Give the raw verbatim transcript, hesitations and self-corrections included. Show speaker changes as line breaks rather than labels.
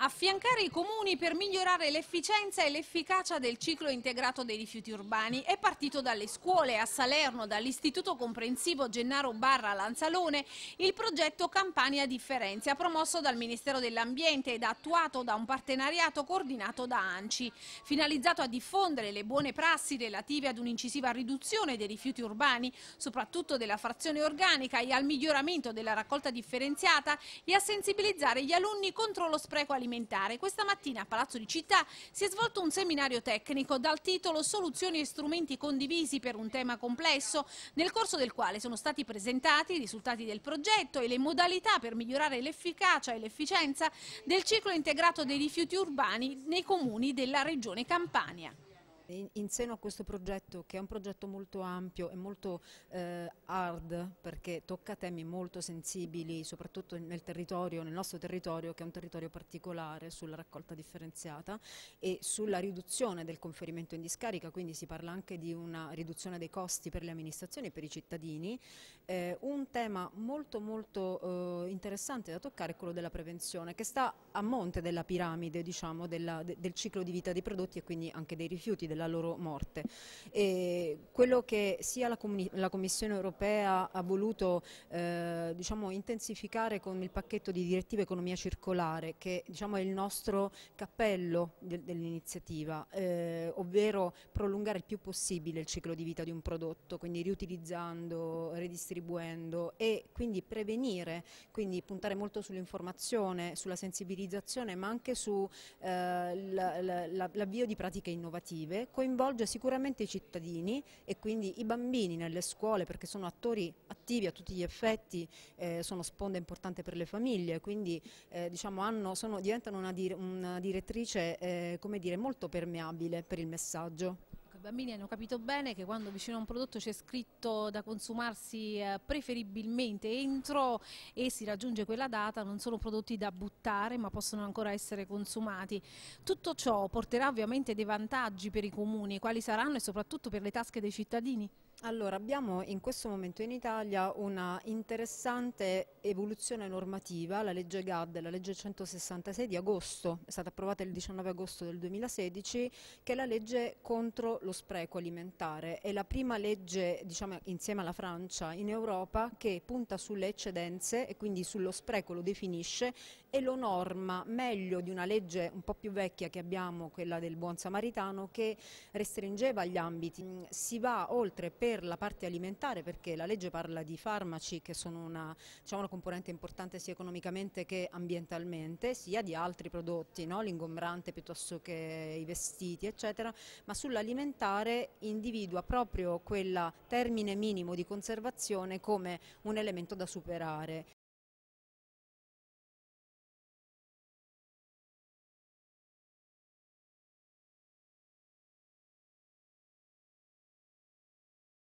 Affiancare i comuni per migliorare l'efficienza e l'efficacia del ciclo integrato dei rifiuti urbani è partito dalle scuole. A Salerno, dall'Istituto Comprensivo Gennaro Barra Lanzalone, il progetto Campania Differenzia, promosso dal Ministero dell'Ambiente ed attuato da un partenariato coordinato da ANCI, finalizzato a diffondere le buone prassi relative ad un'incisiva riduzione dei rifiuti urbani, soprattutto della frazione organica, e al miglioramento della raccolta differenziata, e a sensibilizzare gli alunni contro lo spreco alimentare. Questa mattina a Palazzo di Città si è svolto un seminario tecnico dal titolo Soluzioni e strumenti condivisi per un tema complesso, nel corso del quale sono stati presentati i risultati del progetto e le modalità per migliorare l'efficacia e l'efficienza del ciclo integrato dei rifiuti urbani nei comuni della regione Campania.
In, in seno a questo progetto, che è un progetto molto ampio e molto eh, hard, perché tocca temi molto sensibili, soprattutto nel territorio, nel nostro territorio, che è un territorio particolare, sulla raccolta differenziata e sulla riduzione del conferimento in discarica, quindi si parla anche di una riduzione dei costi per le amministrazioni e per i cittadini. Eh, un tema molto molto eh, interessante da toccare è quello della prevenzione, che sta a monte della piramide, diciamo, della, de, del ciclo di vita dei prodotti e quindi anche dei rifiuti, della loro morte. E quello che sia la, la Commissione europea ha voluto eh, diciamo, intensificare con il pacchetto di direttive economia circolare, che diciamo, è il nostro cappello de, dell'iniziativa, eh, ovvero prolungare il più possibile il ciclo di vita di un prodotto, quindi riutilizzando, redistribuendo e quindi prevenire, quindi puntare molto sull'informazione, sulla sensibilizzazione, ma anche su eh, l'avvio di pratiche innovative. Coinvolge sicuramente i cittadini e quindi i bambini nelle scuole, perché sono attori attivi a tutti gli effetti, eh, sono sponda importante per le famiglie, quindi eh, diciamo hanno, sono, diventano una, dir una direttrice eh, come dire, molto permeabile per il messaggio.
I bambini hanno capito bene che quando vicino a un prodotto c'è scritto da consumarsi eh, preferibilmente entro e si raggiunge quella data, non sono prodotti da buttare ma possono ancora essere consumati. Tutto ciò porterà ovviamente dei vantaggi per i comuni, quali saranno e soprattutto per le tasche dei cittadini?
Allora, abbiamo in questo momento in Italia una interessante evoluzione normativa, la legge G A D, la legge centosessantasei di agosto, è stata approvata il diciannove agosto del duemilasedici, che è la legge contro lo spreco alimentare. È la prima legge, diciamo, insieme alla Francia in Europa, che punta sulle eccedenze e quindi sullo spreco lo definisce e lo norma meglio di una legge un po' più vecchia che abbiamo, quella del Buon Samaritano, che restringeva gli ambiti. Si va oltre per la parte alimentare, perché la legge parla di farmaci che sono una, diciamo, una componente importante sia economicamente che ambientalmente, sia di altri prodotti, no? L'ingombrante piuttosto che i vestiti eccetera, ma sull'alimentare individua proprio quel termine minimo di conservazione come un elemento da superare.